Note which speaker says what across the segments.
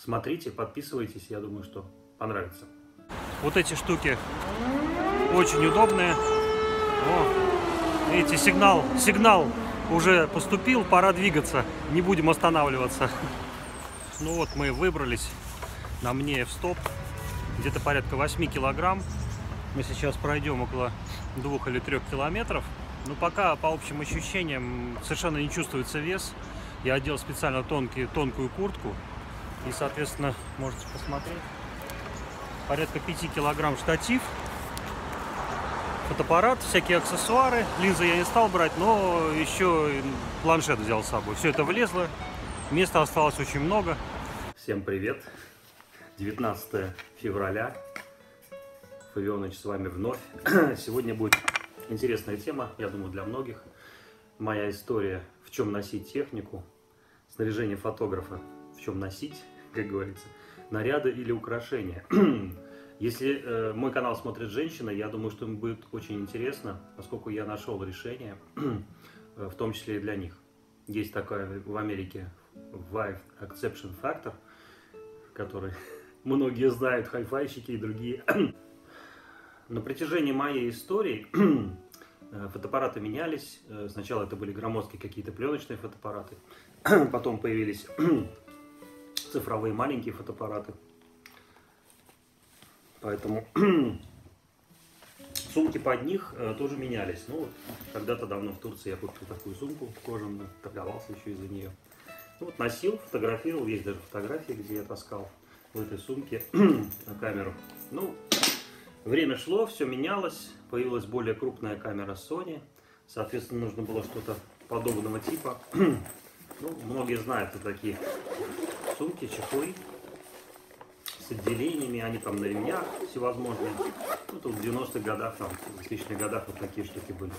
Speaker 1: Смотрите, подписывайтесь, я думаю, что понравится.
Speaker 2: Вот эти штуки очень удобные. О, видите, сигнал уже поступил, пора двигаться, не будем останавливаться. Ну вот мы выбрались на мне в стоп, где-то порядка 8 килограмм. Мы сейчас пройдем около 2 или 3 километров. Но пока по общим ощущениям совершенно не чувствуется вес. Я одел специально тонкую куртку. И, соответственно, можете посмотреть. Порядка 5 килограмм штатив, фотоаппарат, всякие аксессуары. Линзы я не стал брать, но еще планшет взял с собой. Все это влезло. Места осталось очень много.
Speaker 1: Всем привет! 19 февраля. Фавионыч с вами вновь. Сегодня будет интересная тема, я думаю, для многих. Моя история, в чем носить технику, снаряжение фотографа, в чем носить, как говорится, наряды или украшения. Если мой канал смотрит женщина, я думаю, что им будет очень интересно, поскольку я нашел решение, в том числе и для них. Есть такая в Америке Wife Acceptance Factor, который многие знают, хай-файщики и другие. На протяжении моей истории фотоаппараты менялись. Сначала это были громоздкие какие-то пленочные фотоаппараты, потом появились цифровые маленькие фотоаппараты. Поэтому сумки под них тоже менялись. Ну, вот, когда-то давно в Турции я купил такую сумку кожаную, торговался еще из-за нее. Ну, вот, носил, фотографировал, есть даже фотографии, где я таскал в этой сумке камеру. Ну, время шло, все менялось, появилась более крупная камера Sony, соответственно, нужно было что-то подобного типа. Ну, многие знают вот такие сумки, чехлы с отделениями, они там на ремнях всевозможные. Ну, тут в 90-х годах, там, в 2000-х годах вот такие штуки были.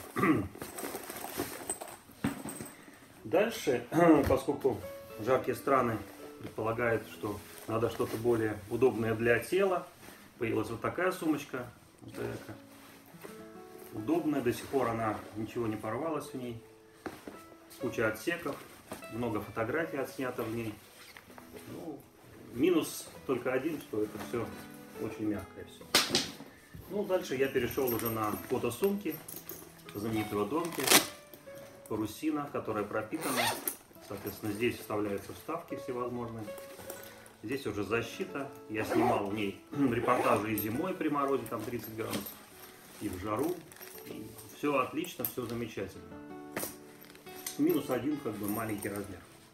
Speaker 1: Дальше, поскольку жаркие страны предполагают, что надо что-то более удобное для тела, появилась вот такая сумочка. Вот такая. Удобная, до сих пор она, ничего не порвалось в ней. Куча отсеков, много фотографий отснято в ней. Ну, минус только один, что это все очень мягкое все. Ну, дальше я перешел уже на фотосумки знаменитого Донки, парусина, которая пропитана. Соответственно, здесь вставляются вставки всевозможные. Здесь уже защита. Я снимал в ней репортажи и зимой при морозе, там 30 градусов, и в жару. И все отлично, все замечательно. Минус один, как бы, маленький размер.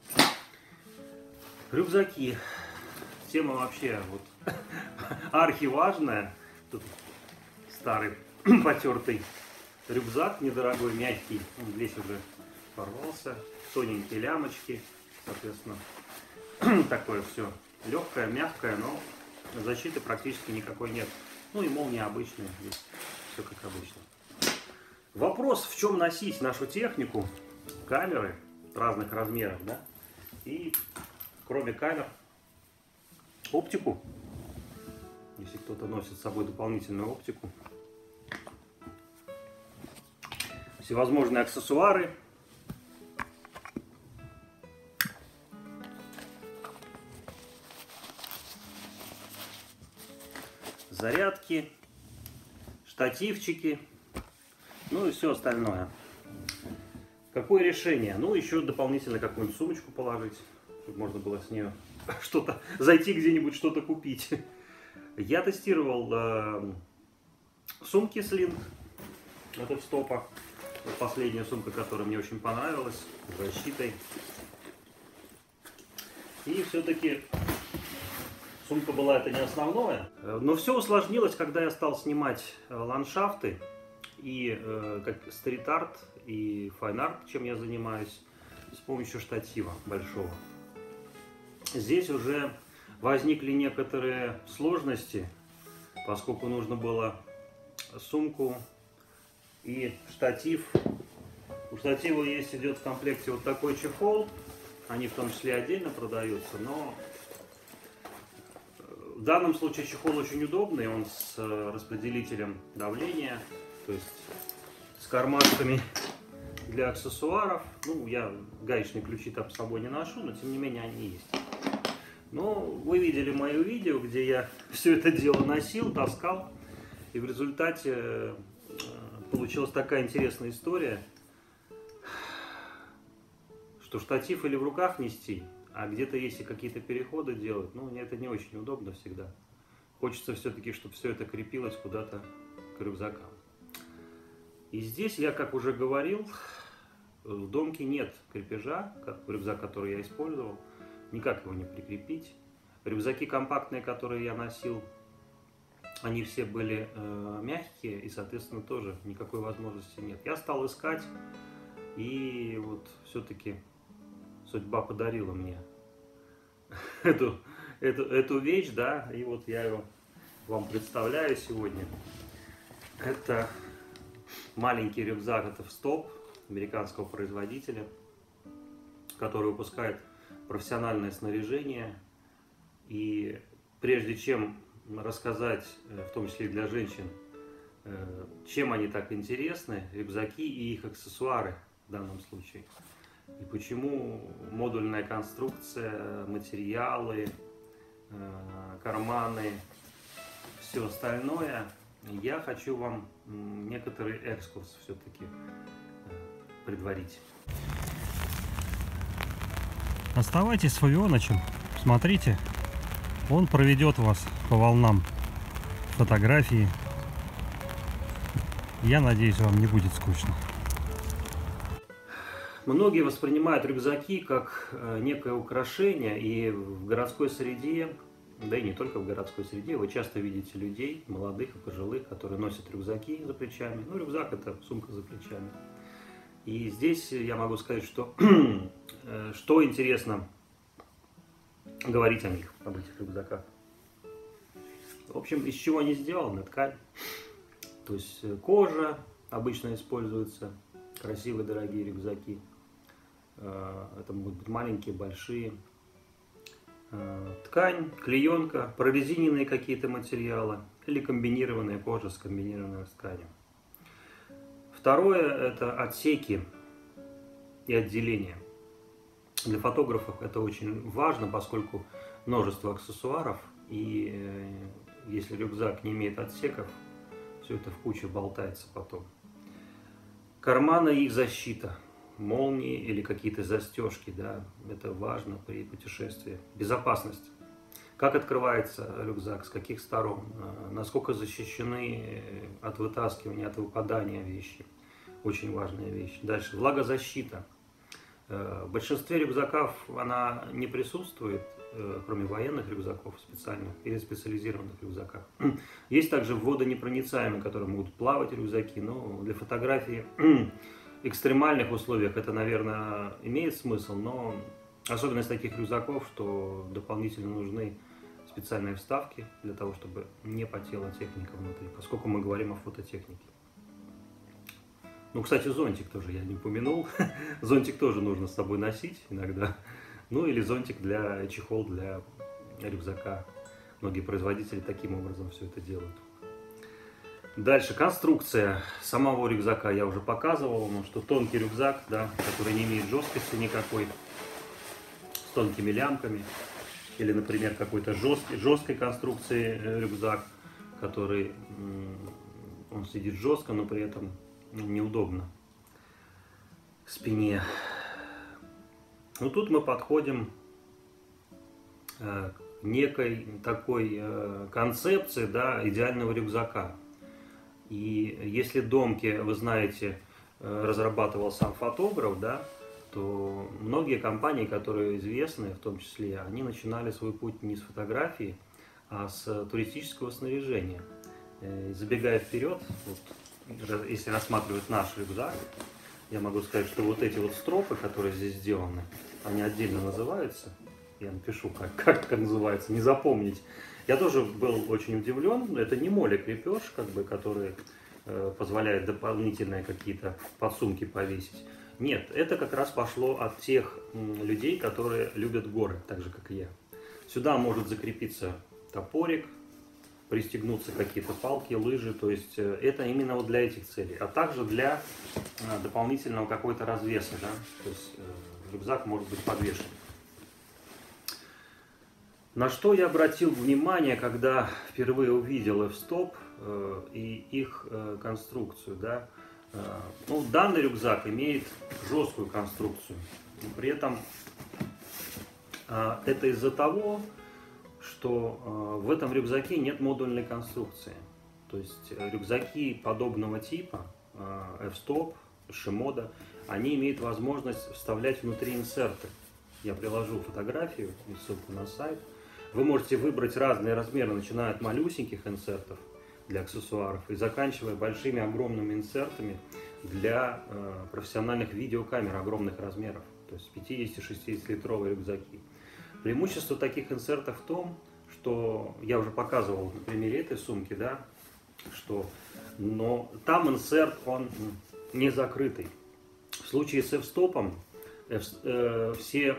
Speaker 1: Рюкзаки. Тема вообще вот архиважная. Тут старый потертый рюкзак, недорогой, мягкий. Он здесь уже порвался. Тоненькие лямочки, соответственно. Такое все легкое, мягкое, но защиты практически никакой нет. Ну и молния обычная, здесь все как обычно. Вопрос, в чем носить нашу технику, камеры разных размеров, да, и кроме камер, оптику, если кто-то носит с собой дополнительную оптику, всевозможные аксессуары, зарядки, штативчики, ну и все остальное. Какое решение? Ну, еще дополнительно какую-нибудь сумочку положить, чтобы можно было с нее что-то, зайти где-нибудь, что-то купить. Я тестировал сумки Sling, это в стопа. Последняя сумка, которая мне очень понравилась, с защитой. И все-таки сумка была это не основное. Но все усложнилось, когда я стал снимать ландшафты и как стрит-арт и файн-арт, чем я занимаюсь, с помощью штатива большого. Здесь уже возникли некоторые сложности, поскольку нужно было сумку и штатив. У штатива идет в комплекте вот такой чехол. Они в том числе отдельно продаются, но в данном случае чехол очень удобный. Он с распределителем давления, то есть с кармашками для аксессуаров. Ну, я гаечные ключи там с собой не ношу, но тем не менее они есть. Ну, вы видели мое видео, где я все это дело носил, таскал. И в результате получилась такая интересная история, что штатив или в руках нести, а где-то если какие-то переходы делать, ну, мне это не очень удобно всегда. Хочется все-таки, чтобы все это крепилось куда-то к рюкзакам. И здесь я, как уже говорил, в домке нет крепежа, как рюкзак, который я использовал, никак его не прикрепить. Рюкзаки компактные, которые я носил, они все были мягкие, и, соответственно, тоже никакой возможности нет. Я стал искать, и вот все-таки судьба подарила мне эту вещь, да, и вот я его вам представляю сегодня. Это маленький рюкзак, это Stopp, американского производителя, который выпускает профессиональное снаряжение. И прежде чем рассказать, в том числе и для женщин, чем они так интересны, рюкзаки и их аксессуары в данном случае, и почему модульная конструкция, материалы, карманы, все остальное, я хочу вам некоторый экскурс все-таки предварить.
Speaker 2: Оставайтесь с Вавионычем, смотрите, он проведет вас по волнам фотографии. Я надеюсь, вам не будет скучно.
Speaker 1: Многие воспринимают рюкзаки как некое украшение, и в городской среде, да и не только в городской среде, вы часто видите людей, молодых и пожилых, которые носят рюкзаки за плечами. Ну, рюкзак — это сумка за плечами. И здесь я могу сказать, что, что интересно говорить о них, об этих рюкзаках. В общем, из чего они сделаны? Ткань. То есть кожа обычно используется, красивые дорогие рюкзаки. Это могут быть маленькие, большие. Ткань, клеенка, прорезиненные какие-то материалы или комбинированная кожа с комбинированной тканью. Второе – это отсеки и отделения. Для фотографов это очень важно, поскольку множество аксессуаров, и если рюкзак не имеет отсеков, все это в куче болтается потом. Карманы и их защита, молнии или какие-то застежки, да, это важно при путешествии. Безопасность. Как открывается рюкзак, с каких сторон, насколько защищены от вытаскивания, от выпадания вещи. Очень важная вещь. Дальше, влагозащита. В большинстве рюкзаков она не присутствует, кроме военных рюкзаков специальных или специализированных рюкзаках. Есть также водонепроницаемые, которые могут плавать рюкзаки, но для фотографии в экстремальных условиях это, наверное, имеет смысл, но особенность таких рюкзаков, что дополнительно нужны специальные вставки для того, чтобы не потела техника внутри, поскольку мы говорим о фототехнике. Ну, кстати, зонтик тоже я не упомянул. Зонтик тоже нужно с собой носить иногда. Ну, или зонтик для чехол для рюкзака. Многие производители таким образом все это делают. Дальше, конструкция самого рюкзака я уже показывал. Ну, что тонкий рюкзак, да, который не имеет жесткости никакой, с тонкими лямками. Или, например, какой-то жесткой конструкции рюкзак, который он сидит жестко, но при этом неудобно спине. Ну, тут мы подходим к некой такой концепции, да, идеального рюкзака. И если домки, вы знаете, разрабатывал сам фотограф, да, то многие компании, которые известны, в том числе, они начинали свой путь не с фотографии, а с туристического снаряжения. И забегая вперед, вот, если рассматривать наш рюкзак, я могу сказать, что вот эти вот стропы, которые здесь сделаны, они отдельно называются. Я напишу, как называется, не запомнить. Я тоже был очень удивлен. Это не моли-крепеж, как бы, который позволяет дополнительные какие-то подсумки повесить. Нет, это как раз пошло от тех людей, которые любят горы, так же, как и я. Сюда может закрепиться топорик, пристегнуться какие-то палки, лыжи, то есть это именно вот для этих целей, а также для дополнительного какой-то развеса, да? То есть рюкзак может быть подвешен. На что я обратил внимание, когда впервые увидел F-Stop и их конструкцию, да? Ну, данный рюкзак имеет жесткую конструкцию. При этом это из-за того, что в этом рюкзаке нет модульной конструкции. То есть рюкзаки подобного типа, F-Stop, Shimoda, они имеют возможность вставлять внутри инсерты. Я приложу фотографию и ссылку на сайт. Вы можете выбрать разные размеры, начиная от малюсеньких инсертов для аксессуаров и заканчивая большими огромными инсертами для профессиональных видеокамер огромных размеров, то есть 50-60-литровые рюкзаки. Преимущество таких инсертов в том, что я уже показывал на примере этой сумки, да, но там инсерт, он не закрытый. В случае с F-Stop все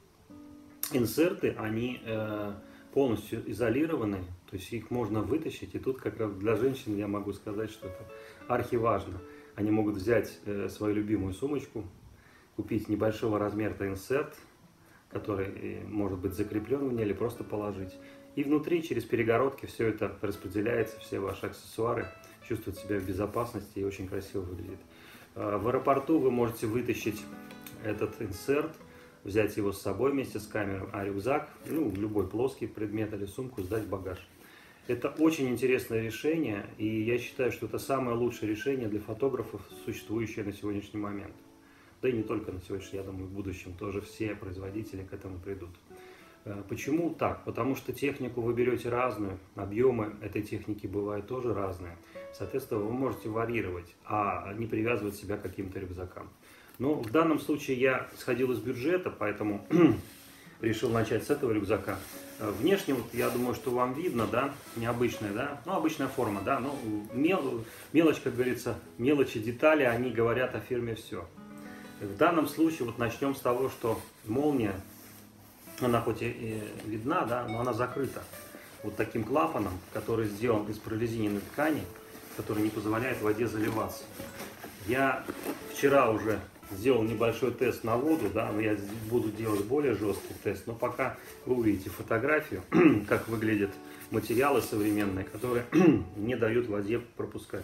Speaker 1: инсерты, они полностью изолированы, то есть их можно вытащить. И тут как раз для женщин я могу сказать, что это архиважно. Они могут взять свою любимую сумочку, купить небольшого размера инсерт, который может быть закреплен в ней или просто положить. И внутри через перегородки все это распределяется, все ваши аксессуары чувствуют себя в безопасности и очень красиво выглядит. В аэропорту вы можете вытащить этот инсерт, взять его с собой вместе с камерой, а рюкзак, ну, любой плоский предмет или сумку сдать в багаж. Это очень интересное решение, и я считаю, что это самое лучшее решение для фотографов, существующее на сегодняшний момент. Да и не только на сегодняшний, я думаю, в будущем тоже все производители к этому придут. Почему так? Потому что технику вы берете разную, объемы этой техники бывают тоже разные. Соответственно, вы можете варьировать, а не привязывать себя к каким-то рюкзакам. Но в данном случае я сходил из бюджета, поэтому решил начать с этого рюкзака. Внешне, вот, я думаю, что вам видно, да, необычная, да, ну, обычная форма, да, ну, мелочь, как говорится, мелочи, детали, они говорят о фирме все. В данном случае, вот начнем с того, что молния, она хоть и видна, да, но она закрыта вот таким клапаном, который сделан из прорезиненной ткани, который не позволяет воде заливаться. Я вчера уже сделал небольшой тест на воду, да, но я буду делать более жесткий тест, но пока вы увидите фотографию, как выглядят материалы современные, которые не дают воде пропускать.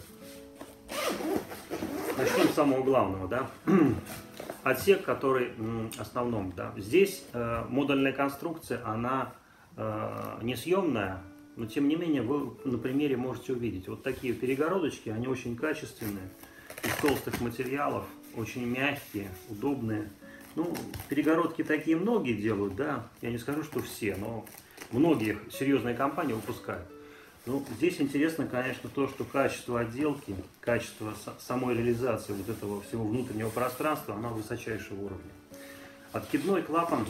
Speaker 1: Начнем с самого главного, да. Отсек, который основном, да. Здесь модульная конструкция, она несъемная, но тем не менее вы на примере можете увидеть. Вот такие перегородочки, они очень качественные, из толстых материалов, очень мягкие, удобные. Ну, перегородки такие многие делают, да. Я не скажу, что все, но многие серьезные компании выпускают. Ну, здесь интересно, конечно, то, что качество отделки, качество самой реализации вот этого всего внутреннего пространства, оно высочайшего уровня. Откидной клапан,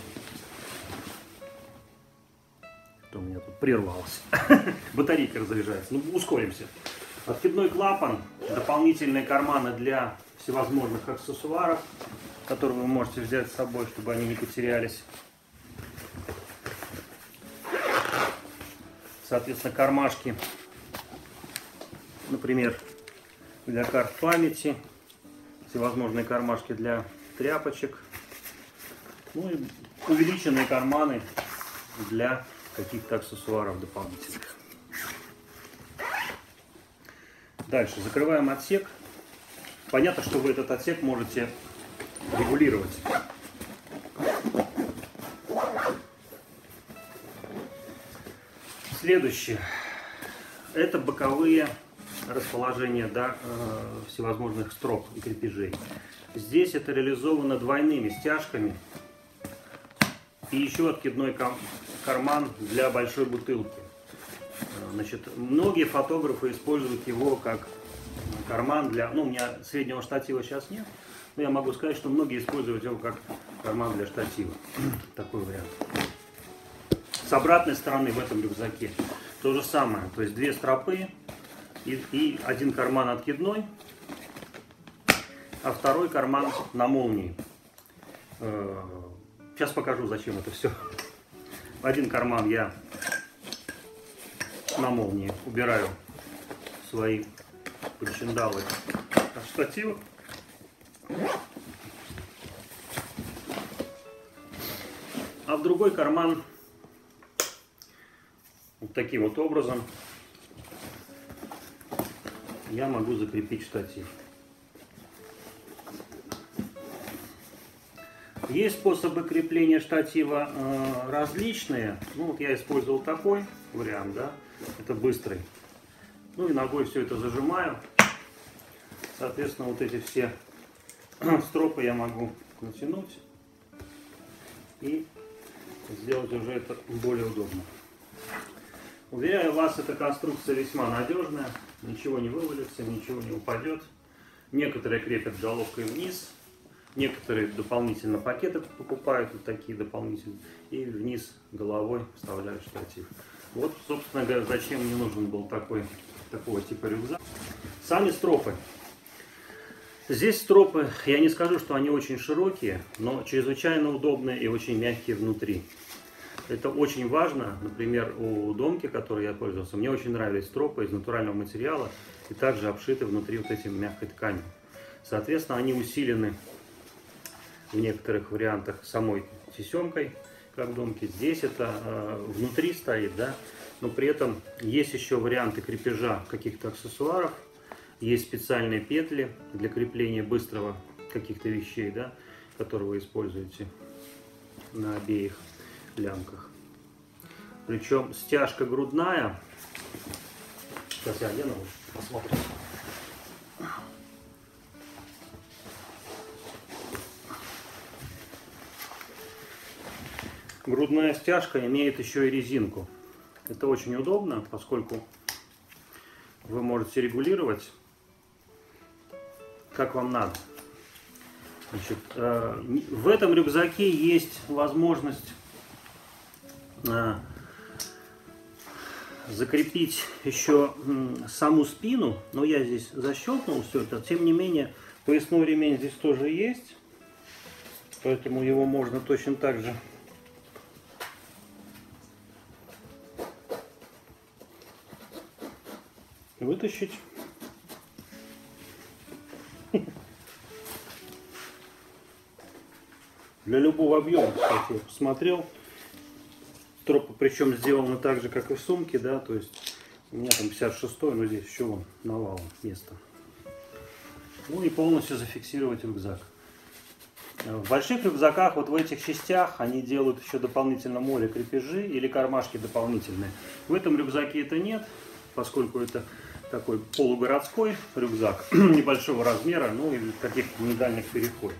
Speaker 1: что у меня тут прервалось, батарейка разряжается, ну, ускоримся. Откидной клапан, дополнительные карманы для всевозможных аксессуаров, которые вы можете взять с собой, чтобы они не потерялись. Соответственно, кармашки, например, для карт памяти, всевозможные кармашки для тряпочек, ну и увеличенные карманы для каких-то аксессуаров дополнительных. Дальше закрываем отсек. Понятно, что вы этот отсек можете регулировать. Следующее. Это боковые расположения, да, всевозможных строп и крепежей. Здесь это реализовано двойными стяжками. И еще откидной карман для большой бутылки. Значит, многие фотографы используют его как карман для... Ну, у меня среднего штатива сейчас нет, но я могу сказать, что многие используют его как карман для штатива. Такой вариант. С обратной стороны в этом рюкзаке то же самое. То есть две стропы и один карман откидной, а второй карман на молнии. Сейчас покажу, зачем это все. Один карман я на молнии убираю свои причиндалы от штатива. А в другой карман Вот таким вот образом я могу закрепить штатив. Есть способы крепления штатива различные. Ну, вот я использовал такой вариант, да, это быстрый. Ну и ногой все это зажимаю. Соответственно, вот эти все стропы я могу натянуть и сделать уже это более удобно. Уверяю вас, эта конструкция весьма надежная, ничего не вывалится, ничего не упадет. Некоторые крепят головкой вниз, некоторые дополнительно пакеты покупают, вот такие дополнительные, и вниз головой вставляют штатив. Вот, собственно говоря, зачем мне нужен был такого типа рюкзак. Сами стропы. Здесь стропы, я не скажу, что они очень широкие, но чрезвычайно удобные и очень мягкие внутри. Это очень важно. Например, у домки, которой я пользовался, мне очень нравились стропы из натурального материала и также обшиты внутри вот этим мягкой тканью. Соответственно, они усилены в некоторых вариантах самой тесемкой, как в домке. Здесь это внутри стоит, да, но при этом есть еще варианты крепежа каких-то аксессуаров. Есть специальные петли для крепления быстрого каких-то вещей, да, которые вы используете на обеих лямках. Причем стяжка грудная. Сейчас я одену, посмотрим. Грудная стяжка имеет еще и резинку. Это очень удобно, поскольку вы можете регулировать, как вам надо. Значит, в этом рюкзаке есть возможность закрепить еще саму спину, но я здесь защелкнул все это. Тем не менее, поясной ремень здесь тоже есть, поэтому его можно точно так же вытащить. Для любого объема, кстати, я посмотрел. Стропы причем сделаны так же, как и в сумке, да, то есть у меня там 56-й, но здесь еще вон навалом место. Ну и полностью зафиксировать рюкзак. В больших рюкзаках, вот в этих частях, они делают еще дополнительно море крепежи или кармашки дополнительные. В этом рюкзаке это нет, поскольку это такой полугородской рюкзак небольшого размера, ну и каких-то недальних переходов.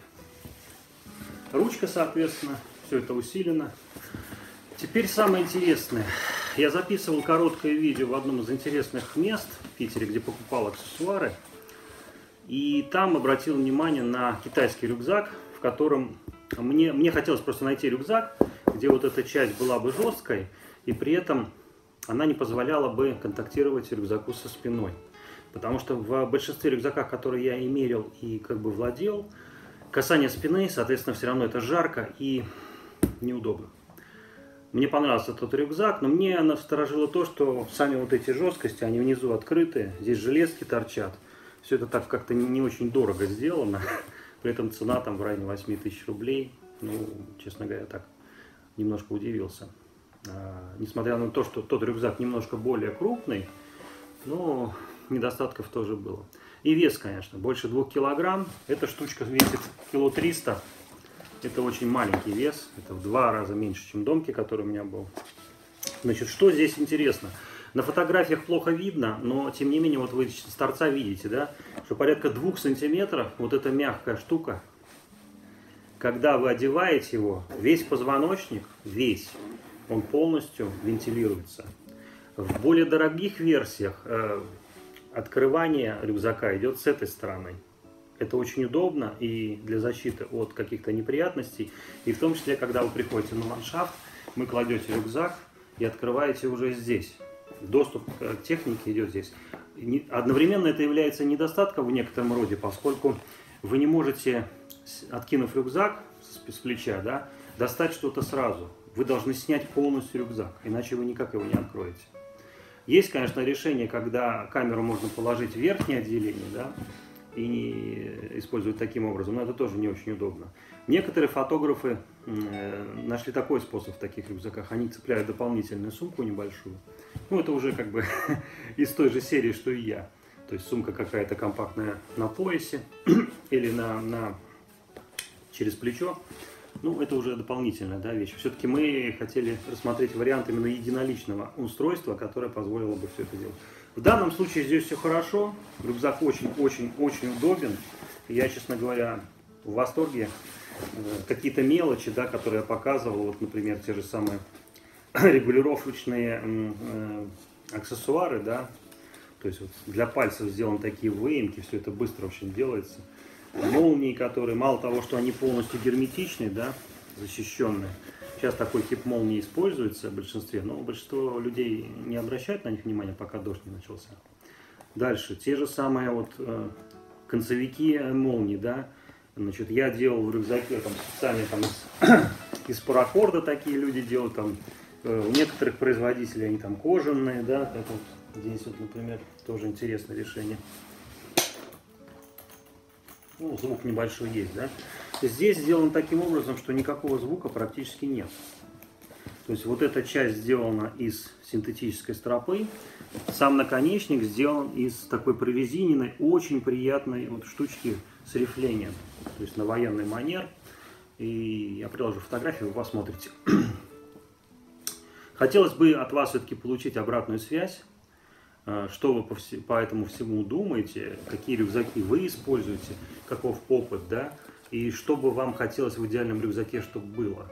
Speaker 1: Ручка, соответственно, все это усилено. Теперь самое интересное. Я записывал короткое видео в одном из интересных мест в Питере, где покупал аксессуары. И там обратил внимание на китайский рюкзак, в котором мне хотелось просто найти рюкзак, где вот эта часть была бы жесткой, и при этом она не позволяла бы контактировать рюкзаку со спиной. Потому что в большинстве рюкзаков, которые я и мерил и как бы владел, касание спины, соответственно, все равно это жарко и неудобно. Мне понравился тот рюкзак, но мне насторожило то, что сами вот эти жесткости, они внизу открыты, здесь железки торчат. Все это так как-то не очень дорого сделано, при этом цена там в районе 8000 рублей. Ну, честно говоря, так немножко удивился. Несмотря на то, что тот рюкзак немножко более крупный, но недостатков тоже было. И вес, конечно, больше 2 килограмм. Эта штучка весит 300 кг. Это очень маленький вес. Это в 2 раза меньше, чем домки, который у меня был. Значит, что здесь интересно? На фотографиях плохо видно, но тем не менее, вот вы с торца видите, да, что порядка 2 сантиметров вот эта мягкая штука, когда вы одеваете его, весь позвоночник, весь, он полностью вентилируется. В более дорогих версиях открывание рюкзака идет с этой стороны. Это очень удобно и для защиты от каких-то неприятностей. И в том числе, когда вы приходите на ландшафт, вы кладете рюкзак и открываете уже здесь. Доступ к технике идет здесь. Одновременно это является недостатком в некотором роде, поскольку вы не можете, откинув рюкзак с плеча, да, достать что-то сразу. Вы должны снять полностью рюкзак, иначе вы никак его не откроете. Есть, конечно, решение, когда камеру можно положить в верхнее отделение, да, и использовать таким образом, но это тоже не очень удобно. Некоторые фотографы нашли такой способ в таких рюкзаках. Они цепляют дополнительную сумку небольшую. Ну, это уже как бы из той же серии, что и я. То есть сумка какая-то компактная на поясе или через плечо. Ну, это уже дополнительная, да, вещь. Все-таки мы хотели рассмотреть вариант именно единоличного устройства, которое позволило бы все это делать. В данном случае здесь все хорошо. Рюкзак очень-очень-очень удобен. Я, честно говоря, в восторге. Какие-то мелочи, да, которые я показывал, вот, например, те же самые регулировочные аксессуары, да, то есть вот для пальцев сделаны такие выемки, все это быстро очень делается. Молнии, которые, мало того, что они полностью герметичные, да, защищенные. Сейчас такой тип молнии используется в большинстве, но большинство людей не обращают на них внимания, пока дождь не начался. Дальше, те же самые вот концевики молний, да. Значит, я делал в рюкзаке там, специально там, из паракорда такие люди делают. Там, у некоторых производителей они там кожаные, да, как вот здесь вот, например, тоже интересное решение. Ну, звук небольшой есть, да. Здесь сделан таким образом, что никакого звука практически нет. То есть вот эта часть сделана из синтетической стропы. Сам наконечник сделан из такой прорезиненной, очень приятной вот штучки с рифлением. То есть на военный манер. И я приложу фотографию, вы посмотрите. Хотелось бы от вас все-таки получить обратную связь. Что вы по этому всему думаете, какие рюкзаки вы используете, каков опыт, да, и что бы вам хотелось в идеальном рюкзаке, чтобы было.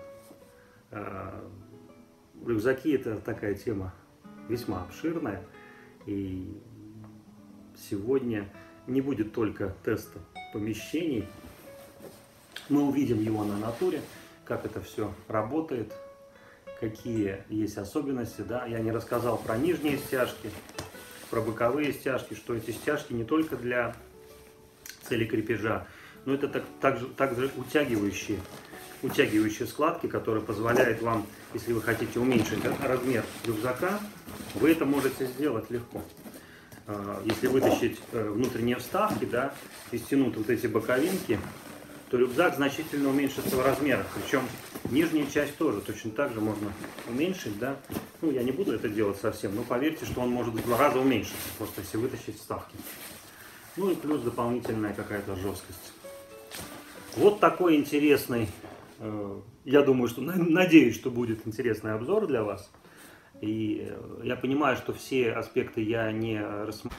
Speaker 1: Рюкзаки — это такая тема весьма обширная, и сегодня не будет только теста помещений. Мы увидим его на натуре, как это все работает, какие есть особенности, да. Я не рассказал про нижние стяжки, про боковые стяжки, что эти стяжки не только для цели крепежа, но это также утягивающие складки, которые позволяют вам, если вы хотите уменьшить размер рюкзака, вы это можете сделать легко. Если вытащить внутренние вставки, да, и стянуть вот эти боковинки, то рюкзак значительно уменьшится в размерах. Причем нижняя часть тоже точно так же можно уменьшить, да. Ну, я не буду это делать совсем, но поверьте, что он может в 2 раза уменьшиться, просто если вытащить вставки. Ну и плюс дополнительная какая-то жесткость. Вот такой интересный, я думаю, что, надеюсь, что будет интересный обзор для вас. И я понимаю, что все аспекты я не рассмотрю.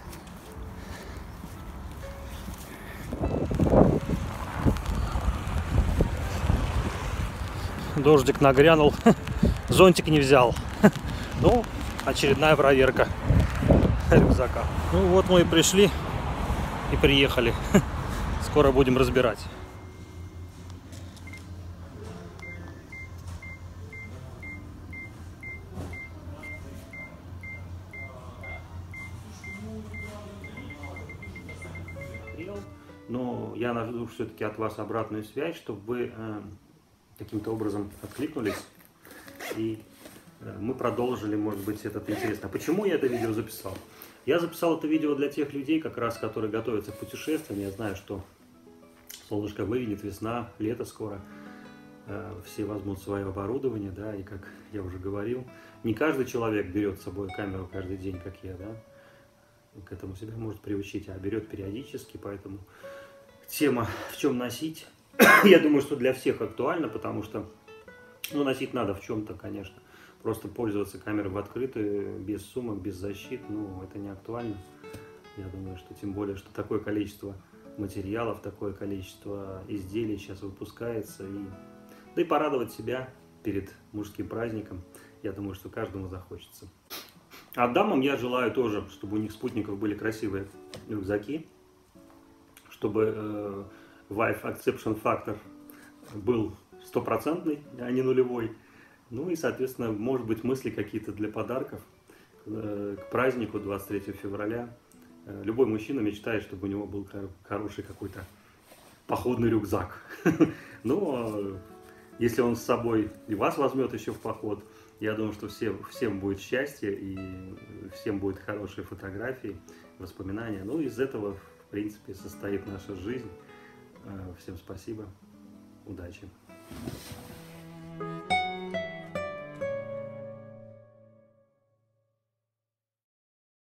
Speaker 2: Дождик нагрянул, зонтик не взял. Ну, очередная проверка рюкзака. Ну вот мы и пришли и приехали. Скоро будем разбирать.
Speaker 1: Но я жду все-таки от вас обратную связь, чтобы вы каким-то образом откликнулись, и мы продолжили, может быть, этот интересно. Почему я это видео записал? Я записал это видео для тех людей, как раз, которые готовятся к путешествиям. Я знаю, что солнышко выглянет, весна, лето скоро. Все возьмут свое оборудование, да, и как я уже говорил, не каждый человек берет с собой камеру каждый день, как я, да, к этому себя может приучить, а берет периодически, поэтому тема «в чем носить», я думаю, что для всех актуально, потому что, ну, носить надо в чем-то, конечно. Просто пользоваться камерой в открытую, без сумок, без защит, ну, это не актуально. Я думаю, что тем более, что такое количество материалов, такое количество изделий сейчас выпускается. Да и порадовать себя перед мужским праздником, я думаю, что каждому захочется. А дамам я желаю тоже, чтобы у них спутников были красивые рюкзаки, чтобы Wife Acceptance Factor был 100%, а не нулевой. Ну и, соответственно, может быть, мысли какие-то для подарков к празднику 23 февраля. Любой мужчина мечтает, чтобы у него был хороший какой-то походный рюкзак. Но если он с собой и вас возьмет еще в поход, я думаю, что всем будет счастье и всем будут хорошие фотографии, воспоминания. Ну, из этого, в принципе, состоит наша жизнь. Всем спасибо. Удачи.